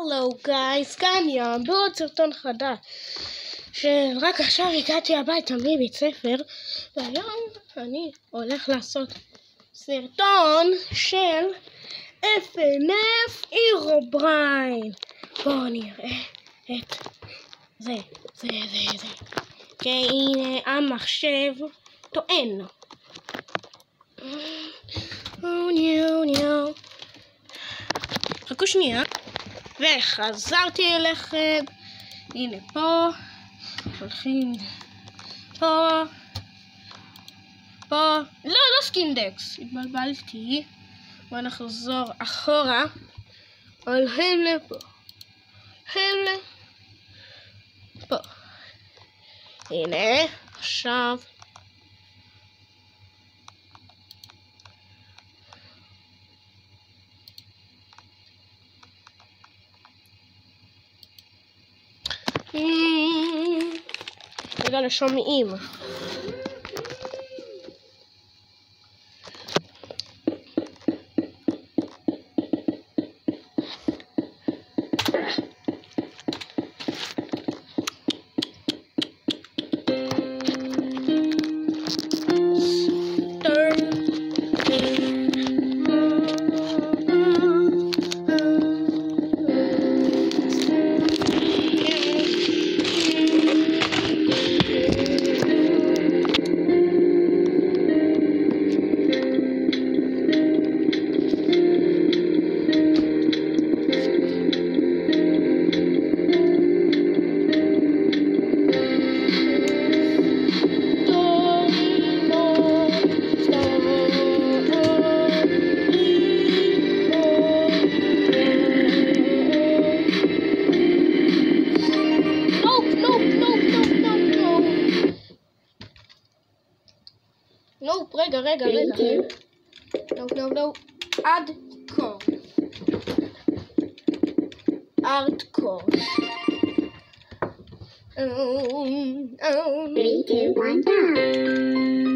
הלו גייז, כאן ים בעוד סרטון חדש שרק עכשיו הגעתי הביתה מבית ספר, והיום אני הולך לעשות סרטון של FNF הירובריין. בואו נראה את זה. כי הנה המחשב טוען. חכו שנייה, וחזרתי אליכם. הנה פה, הולכים פה, לא סקינדקס, התבלבלתי. בואו נחזור אחורה, הולכים לפה, הולכים לפה. הנה, עכשיו רגע לשומעים. רגע. No. Hardcore. 3, 2, 1, go.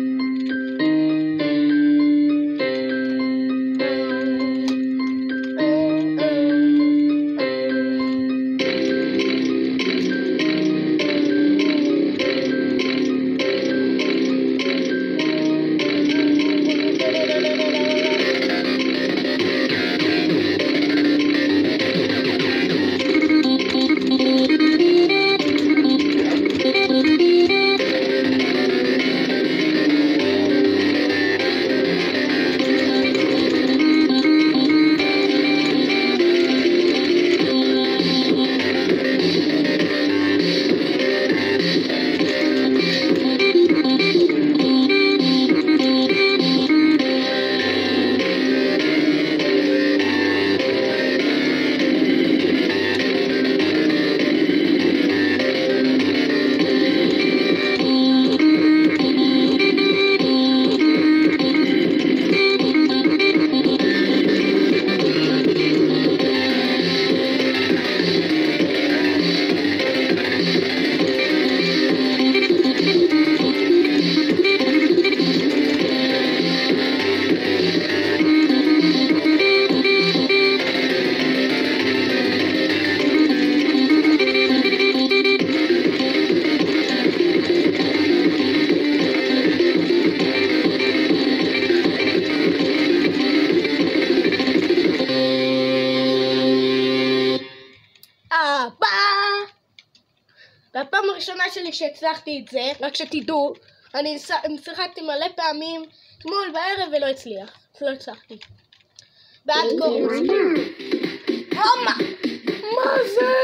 והפעם הראשונה שלי שהצלחתי את זה, רק שתדעו, אני שיחקתי מלא פעמים אתמול בערב ולא הצלחתי. ועד כה מה זה?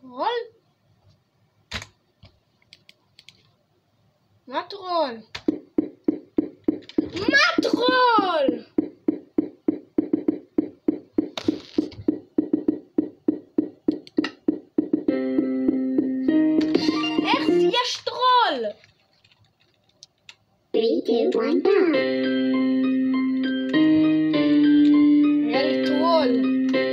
טרול? מה טרול? מה טרול? איך יש טרול? 3, 2, 1, go! היה לי טרול.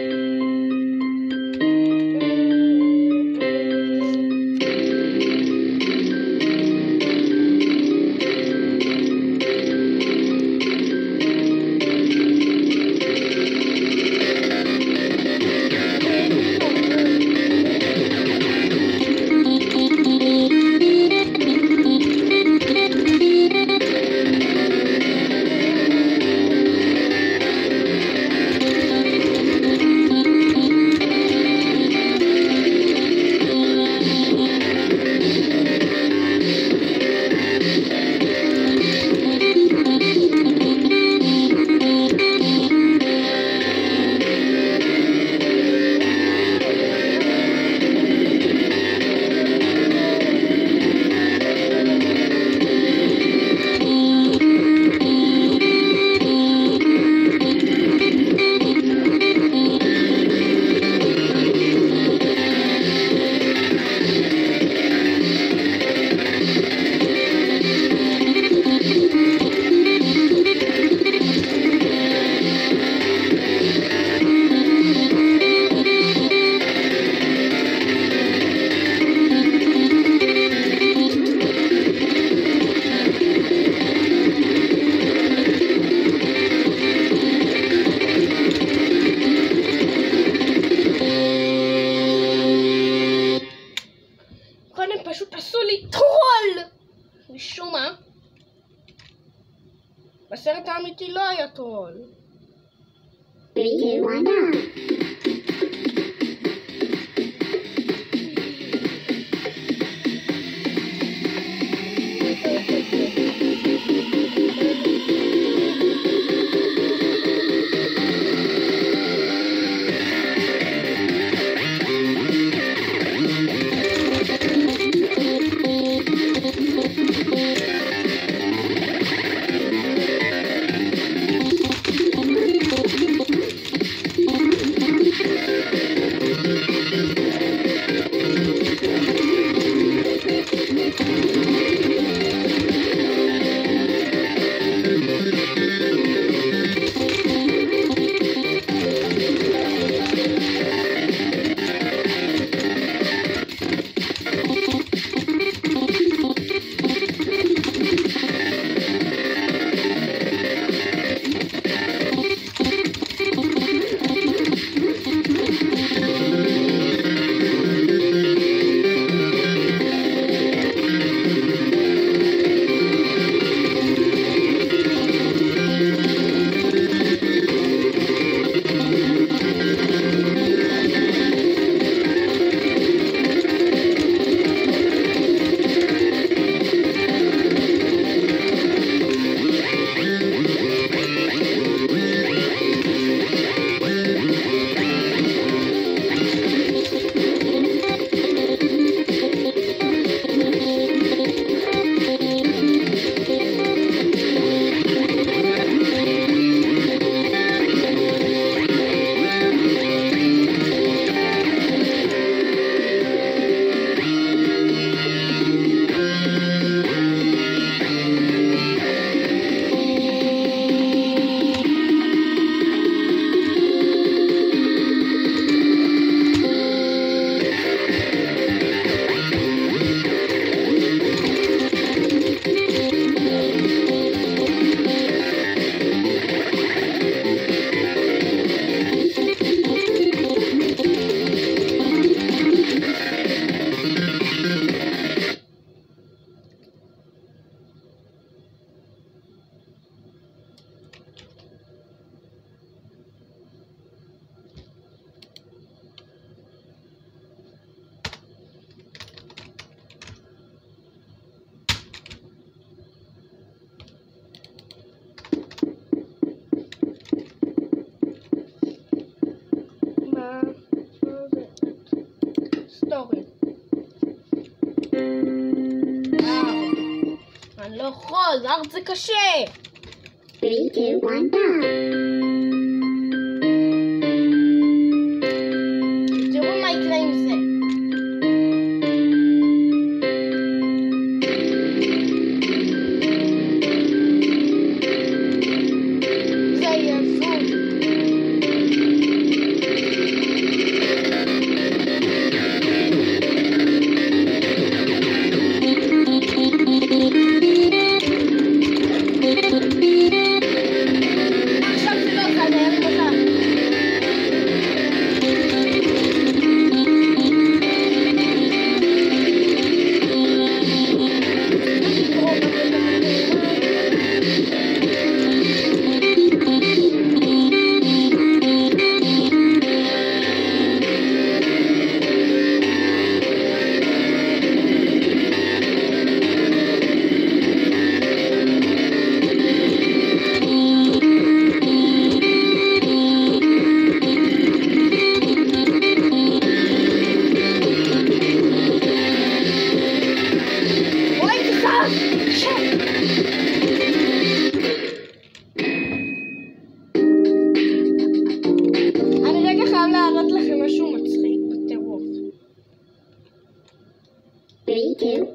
פשוט עשו לי טרול! משום מה, בסרט האמיתי לא היה טרול. 3, 2, 1, go! יכול, ארט זה קשה. 3, 2, 1, go. תראו מה יקרה עם זה. זה יעבוד. עכשיו זה לא קל, היה לי מזל. אני רגע חייב להראות לכם משהו מצחיק בטירוף. 3,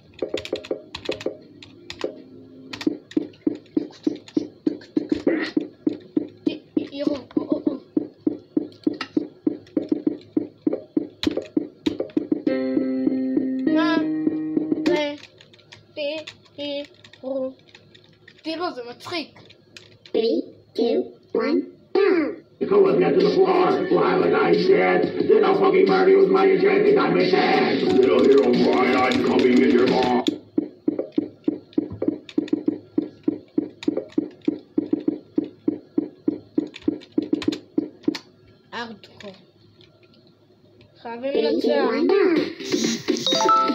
2. יראו, מה זה? תראו, זה מצחיק. 3, 2, 1, go. Go and get to the floor. We'll have a nice dance. Then I'll fucking murder you with my enchanted diamond dance. Little hero boy, I'm coming in your mom. ארטקור. חייבים 3, 2, לנצח. 1, go.